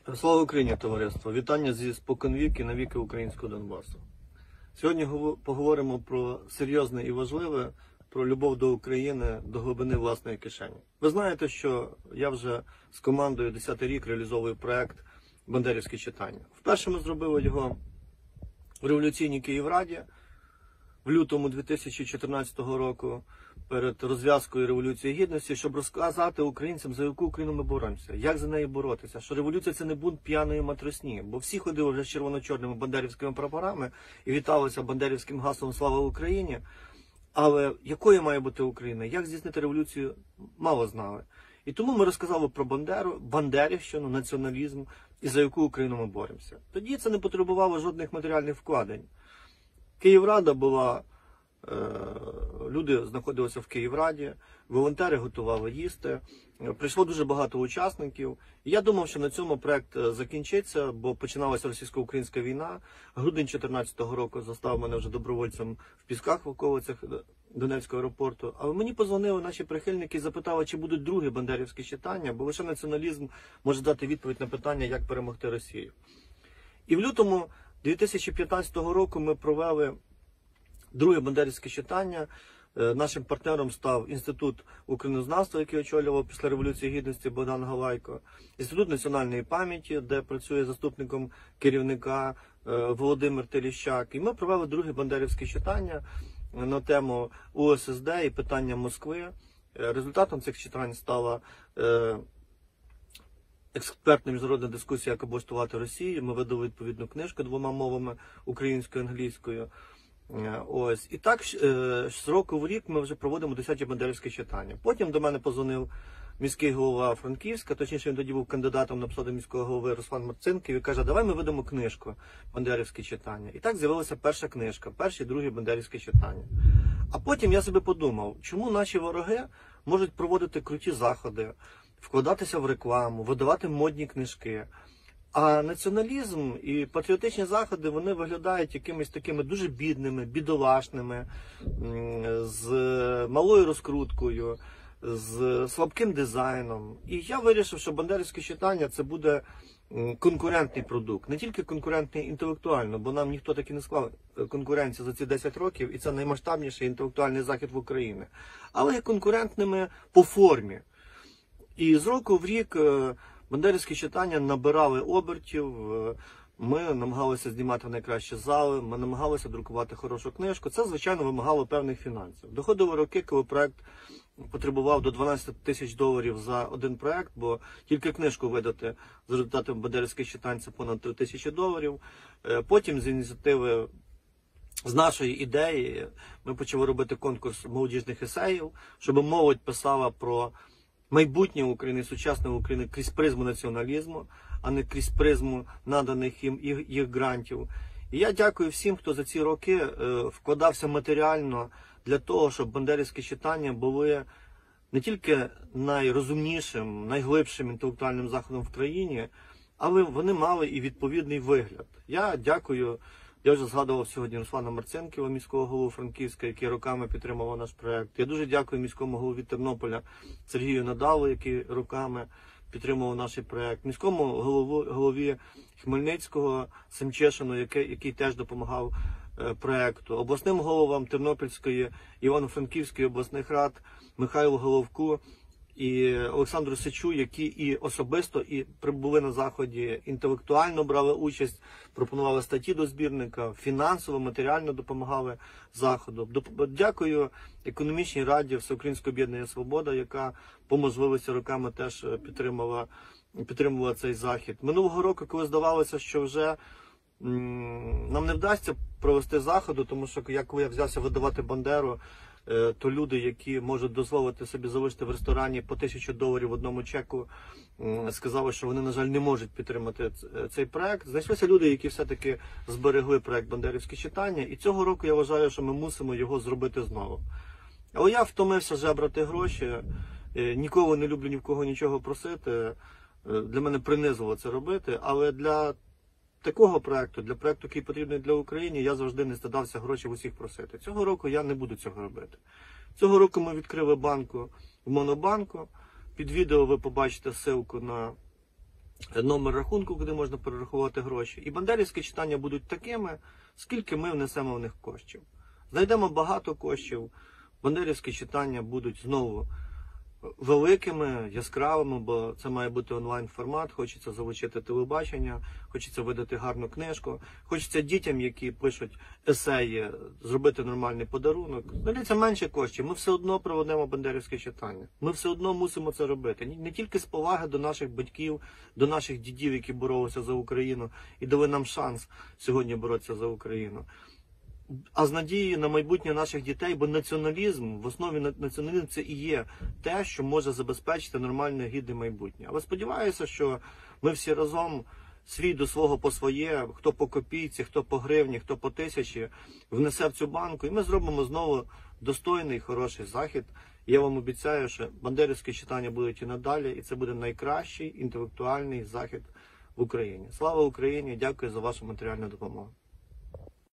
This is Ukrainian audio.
Слава Україні, товариство! Вітання зі споконвіки навіки українського Донбасу. Сьогодні поговоримо про серйозне і важливе, про любов до України, до глибини власної кишені. Ви знаєте, що я вже з командою 10-й рік реалізовую проект «Бандерівські читання». Вперше ми зробили його в революційній Київраді в лютому 2014 року, перед розв'язкою Революції Гідності, щоб розказати українцям, за яку Україну ми боремося, як за неї боротися, що революція – це не бунт п'яної матросні, бо всі ходили вже з червоно-чорними бандерівськими прапорами і віталися бандерівським гаслом «Слава Україні», але якою має бути Україна, як здійснити революцію, мало знали. І тому ми розказали про бандерівщину, націоналізм і за яку Україну ми боремося. Тоді це не потребувало жодних матеріальних вкладень. Київрада була, люди знаходилися в Київраді, волонтери готували їсти, прийшло дуже багато учасників. І я думав, що на цьому проект закінчиться, бо починалася російсько-українська війна. Грудень 2014 року застав мене вже добровольцем в Пісках в околицях Донецького аеропорту. Але мені позвонили наші прихильники і запитали, чи будуть другі бандерівські читання, бо лише націоналізм може дати відповідь на питання, як перемогти Росію. І в лютому 2015 року ми провели друге бандерівське читання. Нашим партнером став Інститут українознавства, який очолював після Революції Гідності Богдан Галайко, Інститут національної пам'яті, де працює заступником керівника Володимир Теліщак. І ми провели друге бандерівське читання на тему УССД і питання Москви. Результатом цих читань стала експертна міжнародна дискусія, як облаштувати Росію. Ми видали відповідну книжку двома мовами – українською і англійською. Ось. І так, з року в рік ми вже проводимо 10-ті бандерівські читання. Потім до мене позвонив міський голова Франківська, точніше він тоді був кандидатом на посаду міського голови Руслан Марцинків, і каже, давай ми видамо книжку «Бандерівські читання». І так з'явилася перша книжка, перші і другі бандерівські читання. А потім я собі подумав, чому наші вороги можуть проводити круті заходи, вкладатися в рекламу, видавати модні книжки. А націоналізм і патріотичні заходи, вони виглядають якимись такими дуже бідними, бідолашними, з малою розкруткою, з слабким дизайном. І я вирішив, що бандерівське читання – це буде конкурентний продукт. Не тільки конкурентний інтелектуально, бо нам ніхто так і не склав конкуренцію за ці 10 років, і це наймасштабніший інтелектуальний захід в Україні. Але і конкурентними по формі. І з року в рік бандерівські читання набирали обертів, ми намагалися знімати найкращі зали, ми намагалися друкувати хорошу книжку. Це, звичайно, вимагало певних фінансів. Доходили роки, коли проект потребував до $12 тисяч за один проект, бо тільки книжку видати з результатами бандерівських читань – це понад $3 тисячі. Потім з ініціативи, з нашої ідеї, ми почали робити конкурс молодіжних есеїв, щоб молодь писала про майбутнє України, сучасної України крізь призму націоналізму, а не крізь призму наданих їм їх грантів. І я дякую всім, хто за ці роки вкладався матеріально для того, щоб бандерівські читання були не тільки найрозумнішим, найглибшим інтелектуальним заходом в країні, але вони мали і відповідний вигляд. Я дякую, я вже згадував сьогодні Руслана Марцинківа, міського голову Франківська, який роками підтримував наш проект. Я дуже дякую міському голові Тернополя Сергію Надалу, який роками підтримував наш проект. Міському голові Хмельницького Семчешину, який теж допомагав проекту. Обласним головам Тернопільської, Івано-Франківської обласних рад Михайлу Головку і Олександру Сичу, які і особисто і прибули на заході, інтелектуально брали участь, пропонували статті до збірника, фінансово, матеріально допомагали заходу. Дякую економічній раді Всеукраїнського об'єднання «Свобода», яка по можливості роками теж підтримувала цей захід. Минулого року, коли здавалося, що вже нам не вдасться провести заходу, тому що коли я взявся видавати Бандеру, то люди, які можуть дозволити собі залишити в ресторані по $1000 в одному чеку, сказали, що вони, на жаль, не можуть підтримати цей проект. Знайшлися люди, які все-таки зберегли проект «Бандерівські читання», і цього року я вважаю, що ми мусимо його зробити знову. Але я втомився жебрати гроші, ніколи не люблю ні в кого нічого просити, для мене принизливо це робити, але для такого проекту, для проекту, який потрібний для України, я завжди не стидався гроші в усіх просити. Цього року я не буду цього робити. Цього року ми відкрили банку в Монобанку. Під відео ви побачите ссылку на номер рахунку, куди можна перерахувати гроші. І бандерівські читання будуть такими, скільки ми внесемо в них коштів. Знайдемо багато коштів, бандерівські читання будуть знову великими, яскравими, бо це має бути онлайн-формат, хочеться залучити телебачення, хочеться видати гарну книжку, хочеться дітям, які пишуть есеї, зробити нормальний подарунок. Дається менше коштів, ми все одно проведемо бандерівське читання. Ми все одно мусимо це робити. Не тільки з поваги до наших батьків, до наших дідів, які боролися за Україну і дали нам шанс сьогодні боротися за Україну, а з надією на майбутнє наших дітей, бо націоналізм, в основі націоналізм це і є те, що може забезпечити нормальне, гідне майбутнє. Але сподіваюся, що ми всі разом, свій до свого по своє, хто по копійці, хто по гривні, хто по 1000, внесе в цю банку, і ми зробимо знову достойний, хороший захід. Я вам обіцяю, що бандерівські читання будуть і надалі, і це буде найкращий інтелектуальний захід в Україні. Слава Україні! Дякую за вашу матеріальну допомогу.